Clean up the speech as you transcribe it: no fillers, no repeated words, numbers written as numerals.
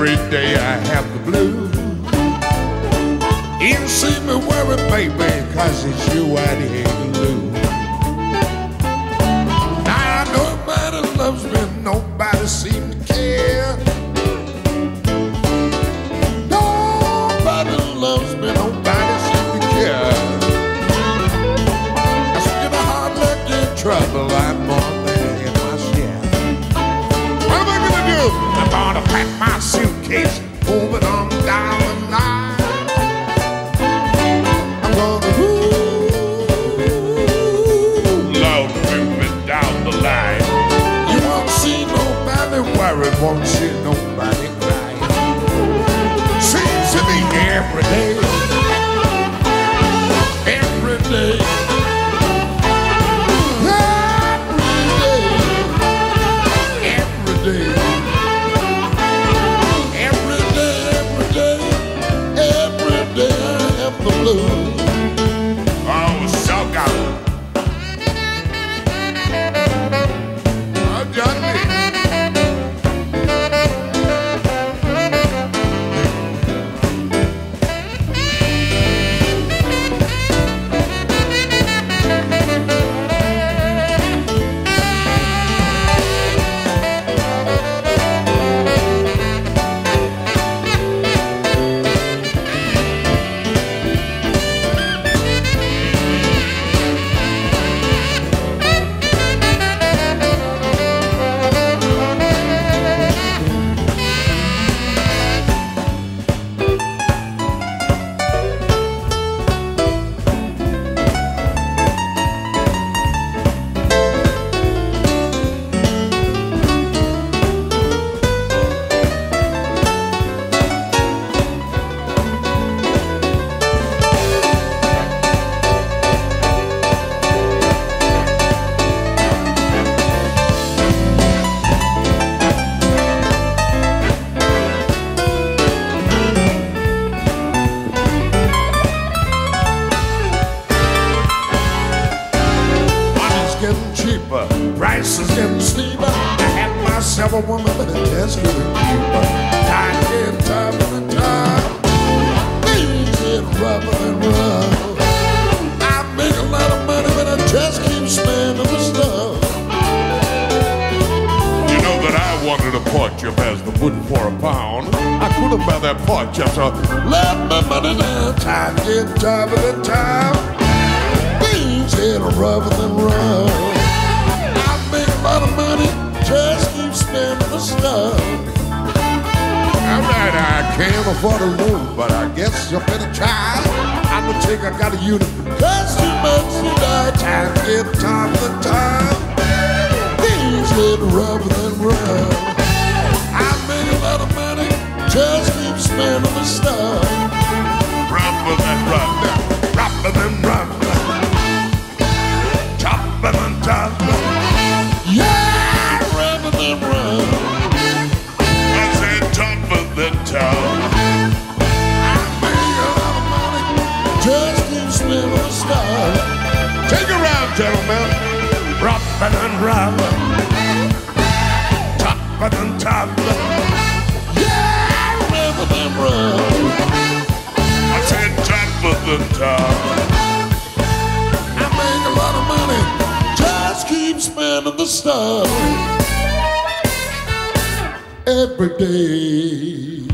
Every day I have the blues. You see me worry, baby, 'cause it's you I hate to lose. Now nobody loves me, nobody seems to care. Nobody loves me, nobody seems to care. I spit a hard luck in trouble, I'm more than my share. What am I gonna do? I'm gonna pack my suitcase, moving on down the line. I'm gonna love moving down the line. You won't see nobody worried, won't see nobody crying. Seems to me every day, every day, every day, every day, every day, every day I have the blues. Oh, so good. Oh, Johnny. Price is getting steeper. I had myself a woman, but it just couldn't keep her. Time getting tougher than tough. Things get rougher than rough. I make a lot of money, but I just keep spending the stuff. You know that I wanted a pork chop as the wood for a pound. I couldn't buy that pork chop, so let my money down. Time getting tougher than tough. Things get rougher than rough. Make a lot of money, just keep spending the stuff. All right, I can't afford a room, but I guess you better try. I'm gonna take, I got a unit, cause too much to die. Time get tougher than time. Things get rougher than rough. I make a lot of money, just keep spending the stuff. Rougher than rough, rougher than rough, tougher than tough. Yeah, rougher than rough. I said tougher than tough. I make a lot of money, just keep spending the stuff. Take a round, gentlemen. Rougher than rough, tougher than tough. Yeah, rougher than rough. I said tougher than tough. I make a lot of money, just keep spending the stuff every day.